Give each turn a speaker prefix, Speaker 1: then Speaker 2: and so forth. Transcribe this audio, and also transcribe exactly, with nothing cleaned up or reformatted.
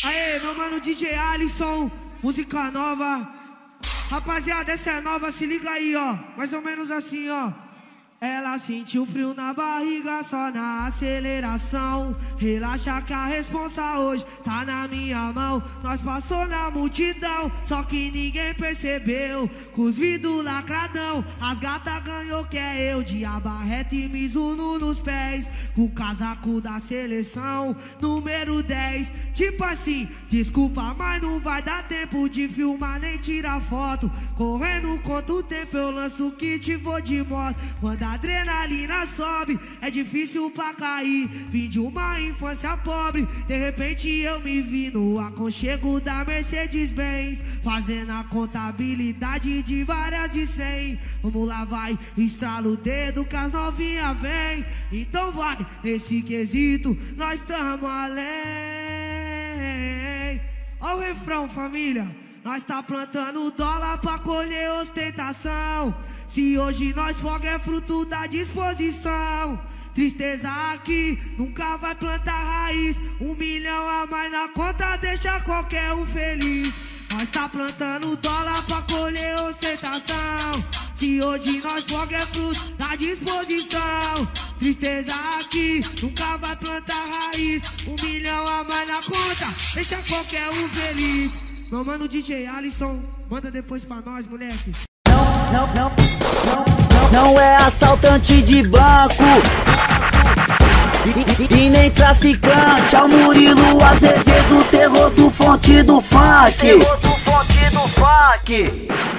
Speaker 1: Aê, meu mano D J Alisson, música nova. Rapaziada, essa é nova, se liga aí, ó. Mais ou menos assim, ó. Ela sentiu frio na barriga só na aceleração. Relaxa que a responsa hoje tá na minha mão. Nós passou na multidão, só que ninguém percebeu. Com os vidros lacradão, as gatas ganhou que é eu. De abarreta e Mizuno nos pés, com o casaco da seleção, número dez. Tipo assim, desculpa, mas não vai dar tempo de filmar nem tirar foto. Correndo contra o tempo eu lanço o kit e vou de moto. Manda a adrenalina sobe, é difícil pra cair. Vim de uma infância pobre, de repente eu me vi no aconchego da Mercedes-Benz, fazendo a contabilidade de várias de cem. Vamos lá, vai, estrala o dedo que as novinhas vem. Então vai, nesse quesito, nós tamo além. Ó o refrão, família. Nós tá plantando dólar pra colher ostentação. Se hoje nós foga é fruto da disposição. Tristeza aqui nunca vai plantar raiz. Um milhão a mais na conta deixa qualquer um feliz. Nós tá plantando dólar pra colher ostentação. Se hoje nós foga é fruto da disposição. Tristeza aqui nunca vai plantar raiz. Um milhão a mais na conta deixa qualquer um feliz. Meu mano D J Alisson, manda depois pra nós, moleque.
Speaker 2: Não, não, não, não, não é assaltante de banco e, e, e nem traficante. É o Murilo Azevedo, terror do fonte do funk. Terror do fonte do funk.